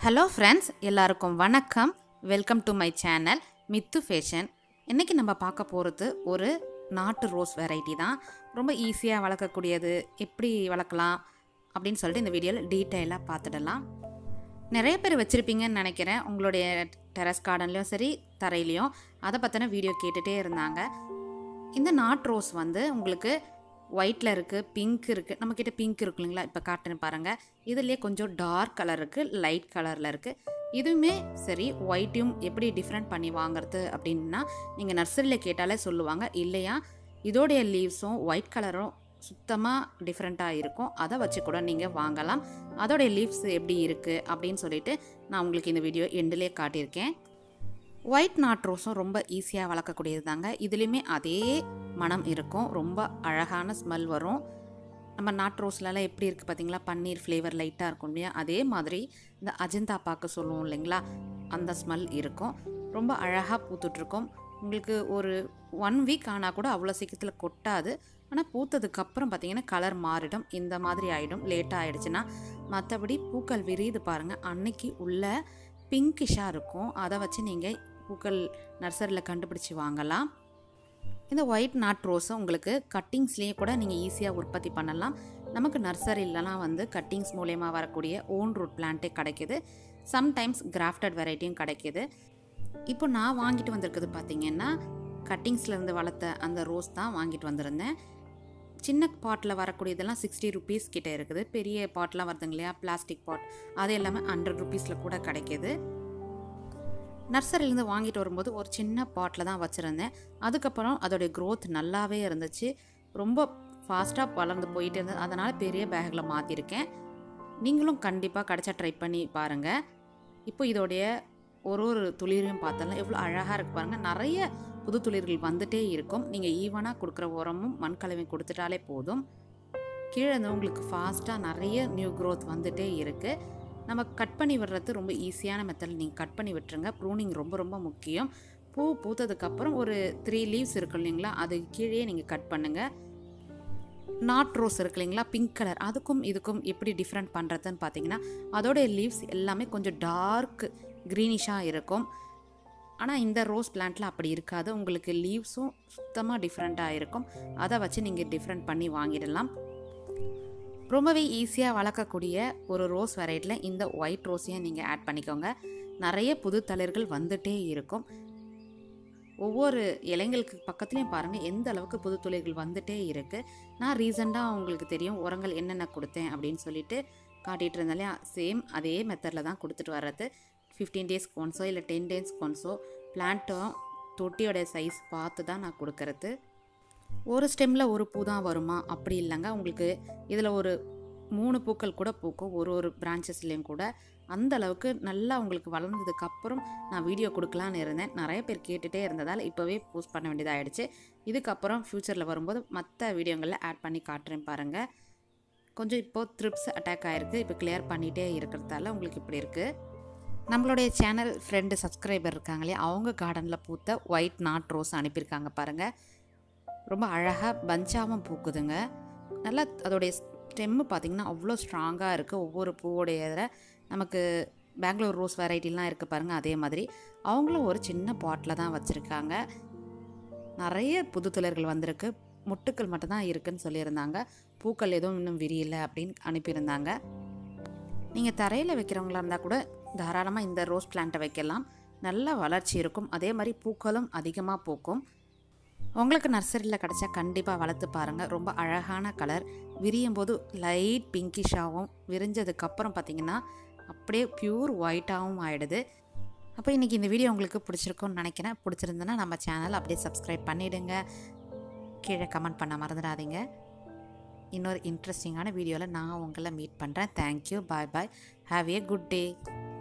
Hello friends, எல்லாருக்கும் வணக்கம். Welcome to my channel Mithu fashion. இன்றைக்கி நம்ம பார்க்க போகிறது ஒரு நாட்டு ரோஸ் வெரைட்டி தான். ரொம்ப ஈஸியாக வளர்க்கக்கூடியது. எப்படி வளர்க்கலாம் அப்படின்னு சொல்லிட்டு இந்த வீடியோவில் டீட்டெயிலாக பார்த்துடலாம். நிறைய பேர் வச்சுருப்பீங்கன்னு நினைக்கிறேன், உங்களுடைய டெரஸ் கார்டன்லேயும் சரி தரையிலையும் அதை பற்றின வீடியோ கேட்டுகிட்டே இருந்தாங்க. இந்த நாட்டு ரோஸ் வந்து உங்களுக்கு ஒயிட்டில் இருக்குது, பிங்க் இருக்குது. நம்மக்கிட்ட பிங்க் இருக்கு இல்லைங்களா, இப்போ காட்டுன்னு பாருங்கள். இதுலேயே கொஞ்சம் டார்க் கலர் இருக்குது, லைட் கலரில் இருக்குது. இதுவுமே சரி, ஒயிட்டையும் எப்படி டிஃப்ரெண்ட் பண்ணி வாங்குறது அப்படின்னா நீங்கள் நர்சரியில் கேட்டாலே சொல்லுவாங்க. இல்லையா இதோடைய லீவ்ஸும் ஒயிட் கலரும் சுத்தமாக டிஃப்ரெண்ட்டாக இருக்கும். அதை வச்சு கூட நீங்கள் வாங்கலாம். அதோடைய லீவ்ஸ் எப்படி இருக்குது அப்படின்னு சொல்லிட்டு நான் உங்களுக்கு இந்த வீடியோ எண்டிலே காட்டியிருக்கேன். ஒயிட் நாட் ரோஸும் ரொம்ப ஈஸியாக வளர்க்கக்கூடியது தாங்க. இதுலேயுமே அதே மனம் இருக்கும், ரொம்ப அழகான ஸ்மெல் வரும். நம்ம நாட் ரோஸ்லலாம் எப்படி இருக்குது பார்த்தீங்களா, பன்னீர் ஃப்ளேவர் லைட்டாக இருக்கும் இல்லையா, அதே மாதிரி இந்த அஜந்தா பாக்கு சொல்லுவோம் இல்லைங்களா, அந்த ஸ்மெல் இருக்கும். ரொம்ப அழகாக பூத்துட்ருக்கும். உங்களுக்கு ஒரு 1 வீக் ஆனால் கூட அவ்வளோ சீக்கிரத்தில் கொட்டாது. ஆனால் பூத்ததுக்கப்புறம் பார்த்திங்கன்னா கலர் மாறிடும், இந்த மாதிரி ஆகிடும் லேட்டாக ஆகிடுச்சுன்னா. மற்றபடி பூக்கள் விரியுது பாருங்கள், அன்னைக்கு உள்ள பிங்கிஷாக இருக்கும். அதை வச்சு நீங்கள் பூக்கள் நர்சரியில் கண்டுபிடிச்சி வாங்கலாம். இந்த ஒயிட் நாட் ரோஸை உங்களுக்கு கட்டிங்ஸ்லேயே கூட நீங்கள் ஈஸியாக உற்பத்தி பண்ணலாம். நமக்கு நர்சரியிலலாம் வந்து கட்டிங்ஸ் மூலயமா வரக்கூடிய ஓன் ரூட் பிளான்ட்டே கிடைக்கிது. சம்டைம்ஸ் கிராஃப்டட் வெரைட்டியும் கிடைக்கிது. இப்போ நான் வாங்கிட்டு வந்திருக்குது பார்த்திங்கன்னா கட்டிங்ஸ்லேருந்து வளர்த்த அந்த ரோஸ் தான் வாங்கிட்டு வந்திருந்தேன். சின்ன பாட்டில் வரக்கூடியதெல்லாம் 60 ருபீஸ் கிட்டே இருக்குது. பெரிய பாட்லாம் வருதுங்க இல்லையா, பிளாஸ்டிக் பாட், அது எல்லாமே 100 ருபீஸில் கூட கிடைக்கிது. நர்சரியிலேருந்து வாங்கிட்டு வரும்போது ஒரு சின்ன பாட்டில் தான் வச்சுருந்தேன். அதுக்கப்புறம் அதோடைய க்ரோத் நல்லாவே இருந்துச்சு, ரொம்ப ஃபாஸ்ட்டாக வளர்ந்து போயிட்டு இருந்தது. அதனால் பெரிய பேக்கில் மாற்றிருக்கேன். நீங்களும் கண்டிப்பாக கிடச்சா ட்ரை பண்ணி பாருங்கள். இப்போ இதோடைய ஒரு துளிரையும் பார்த்தலாம், எவ்வளோ அழகாக இருக்குது பாருங்கள். நிறைய புது துளிர்கள் வந்துகிட்டே இருக்கும். நீங்கள் ஈவனாக கொடுக்குற உரமும் மண்கலவையும் கொடுத்துட்டாலே போதும். கீழே இருந்து உங்களுக்கு ஃபாஸ்ட்டாக நிறைய நியூ க்ரோத் வந்துகிட்டே இருக்குது. நம்ம கட் பண்ணி விடுறது ரொம்ப ஈஸியான மெத்தடில் நீங்கள் கட் பண்ணி விட்டுருங்க. ப்ரூனிங் ரொம்ப ரொம்ப முக்கியம். பூ பூத்ததுக்கப்புறம் ஒரு 3 லீவ்ஸ் இருக்கு இல்லைங்களா, அது கீழே நீங்கள் கட் பண்ணுங்கள். நாட் ரோஸ் இருக்கு இல்லைங்களா, பிங்க் கலர், அதுக்கும் இதுக்கும் எப்படி டிஃப்ரெண்ட் பண்ணுறதுன்னு பார்த்தீங்கன்னா அதோடைய லீவ்ஸ் எல்லாமே கொஞ்சம் டார்க் க்ரீனிஷாக இருக்கும். ஆனால் இந்த ரோஸ் பிளான்ட்டில் அப்படி இருக்காது. உங்களுக்கு லீவ்ஸும் சுத்தமாக டிஃப்ரெண்ட்டாக இருக்கும். அதை வச்சு நீங்கள் டிஃப்ரெண்ட் பண்ணி வாங்கிடலாம். ரொம்பவே ஈஸியாக வளர்க்கக்கூடிய ஒரு ரோஸ் வெரைட்டியில் இந்த ஒயிட் ரோஸையும் நீங்கள் ஆட் பண்ணிக்கோங்க. நிறைய புது தளிர்கள் வந்துகிட்டே இருக்கும். ஒவ்வொரு இலைங்களுக்கு பக்கத்துலேயும் பாருங்கள் எந்த அளவுக்கு புது துளிர்கள் வந்துகிட்டே இருக்குது. நான் ரீசெண்டாக உங்களுக்கு தெரியும் உரங்கள் என்னென்ன கொடுத்தேன் அப்படின்னு சொல்லிட்டு காட்டிகிட்டு இருந்தாலே, சேம் அதே மெத்தடில் தான் கொடுத்துட்டு வர்றது. 15 டேஸ்க்கு ஒன்ஸோ இல்லை 10 டேஸ்க்கு ஒன்ஸோ பிளான்ட்டும் தொட்டியோடைய சைஸ் பார்த்து தான் நான் கொடுக்கறது. ஒரு ஸ்டெம்மில் ஒரு பூ தான் வருமா அப்படி இல்லைங்க. உங்களுக்கு இதில் ஒரு 3 பூக்கள் கூட பூக்கும் ஒரு பிரான்ச்சஸ்லேயும் கூட. அந்த அளவுக்கு நல்லா உங்களுக்கு வளர்ந்ததுக்கப்புறம் நான் வீடியோ கொடுக்கலான்னு இருந்தேன். நிறைய பேர் கேட்டுகிட்டே இருந்ததால் இப்போவே போஸ்ட் பண்ண வேண்டியதாகிடுச்சு. இதுக்கப்புறம் ஃப்யூச்சரில் வரும்போது மற்ற வீடியோங்களில் ஆட் பண்ணி காட்டுறேன் பாருங்கள். கொஞ்சம் இப்போது த்ரிப்ஸ் அட்டாக் ஆகிருக்கு, இப்போ கிளியர் பண்ணிகிட்டே இருக்கிறதால உங்களுக்கு இப்படி இருக்குது. நம்மளுடைய சேனல் ஃப்ரெண்டு சப்ஸ்கிரைபர் இருக்காங்களே, அவங்க கார்டனில் பூத்த ஒயிட் நாட் ரோஸ் அனுப்பியிருக்காங்க பாருங்கள். ரொம்ப அழகாக பஞ்சாகவும் பூக்குதுங்க. நல்லா அதோடைய ஸ்டெம்மு பார்த்திங்கன்னா அவ்வளோ ஸ்ட்ராங்காக இருக்குது. ஒவ்வொரு பூவோடைய இதில் நமக்கு பெங்களூர் ரோஸ் வெரைட்டிலாம் இருக்குது பாருங்கள், அதே மாதிரி அவங்களும் ஒரு சின்ன பாட்டில் தான் வச்சுருக்காங்க. நிறைய புது துளிர்கள் வந்திருக்கு. முட்டுக்கள் மட்டும்தான் இருக்குதுன்னு சொல்லியிருந்தாங்க. பூக்கள் எதுவும் இன்னும் விரியலை அப்படின்னு அனுப்பியிருந்தாங்க. நீங்கள் தரையில் வைக்கிறவங்களா இருந்தால் கூட தாராளமாக இந்த ரோஸ் பிளான்ட்டை வைக்கலாம். நல்ல வளர்ச்சி இருக்கும். அதே மாதிரி பூக்களும் அதிகமாக பூக்கும். உங்களுக்கு நர்சரியில் கிடச்சா கண்டிப்பாக வளர்த்து பாருங்கள். ரொம்ப அழகான கலர், விரியும் போது லைட் பிங்கிஷாகவும், விரிஞ்சதுக்கப்புறம் பார்த்திங்கன்னா அப்படியே ப்யூர் ஒயிட்டாகவும் ஆகிடுது. அப்போ இன்றைக்கி இந்த வீடியோ உங்களுக்கு பிடிச்சிருக்குன்னு நினைக்கிறேன். பிடிச்சிருந்ததுன்னா நம்ம சேனல் அப்படியே சப்ஸ்கிரைப் பண்ணிவிடுங்க. கீழே கமெண்ட் பண்ண மறந்துடாதீங்க. இன்னொரு இன்ட்ரெஸ்டிங்கான வீடியோவில் நான் உங்களை மீட் பண்ணுறேன். Thank you, bye bye, have a good day.